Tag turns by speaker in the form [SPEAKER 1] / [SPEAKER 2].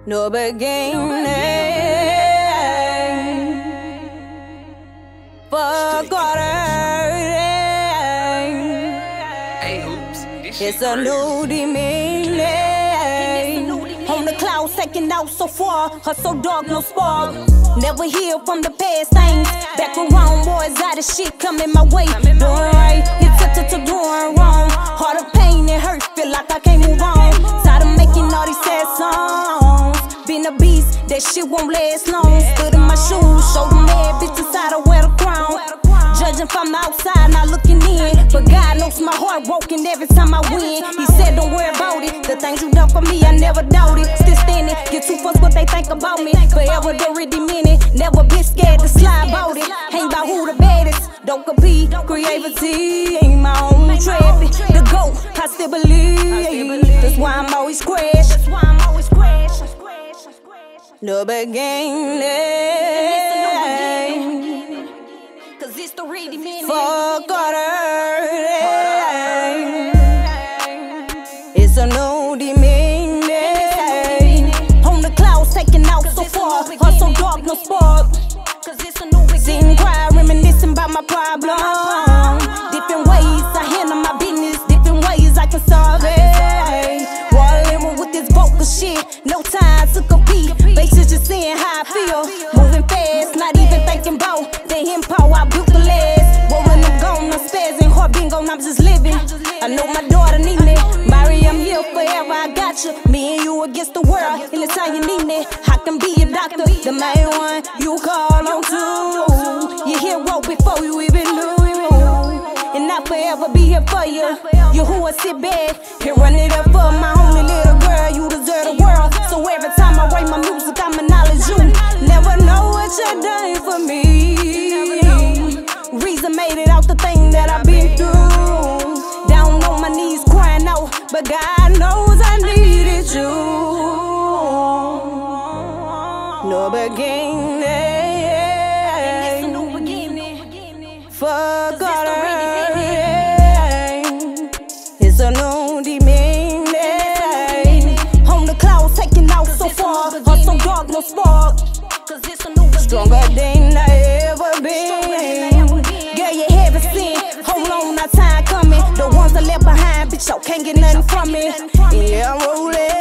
[SPEAKER 1] no beginning. It's a new demeaning. On the clouds taking out so far, her so dark, no spark. Never heal from the past things. Back around, boys out of shit coming my way. Doing right, it's to doing wrong. Heart of pain and hurt, feel like I can't move on. Tired of making all these sad songs. Been a beast, that shit won't last long. Stood in my shoes, showed them bad bitches how to wear the crown. Judging from the outside, not looking in. But God knows my heart broken every time I win. He said don't worry about it. The things you done for me, I never doubted. Still standing, get too fussed what they think about me. Forever the redeeming, never been scared to slide about it. Ain't about who the baddest, don't compete. Creativity ain't my own traffic. The GOAT, I still believe. That's why I'm always crash. No beginning. Fuck order. It's a new demeaning. On the clouds taking out so far, heart so dark, no spark. Sitting quiet, reminiscing about my problem. Different ways I handle my business, different ways I can solve it. While living with this vocal shit, no time to compete. Bases just seeing how I feel, moving fast, not even thinking about the impo I built the last. I'm just living. I know my daughter need me. Mary, I'm here forever, I got you. Me and you against the world, anytime you need me. I can be your doctor, the main one you call on to. You hero before you even knew. And I'll forever be here for you. You who I sit back and run it up for my only little girl. You deserve the world. So every time I write my music, I'm acknowledge you. Never know what you're doing for me. Reason made it out the thing that I've been through. Down on my knees crying out, but God knows I needed you. No beginning. Fuck all it's a new demeaning. On the clouds taking out so far, heart so dark, no spark. Stronger than I ever been. Girl, you haven't seen. Hold on, now time coming. The ones I left behind, bitch, y'all can't get nothing from me. Yeah, I'm rolling.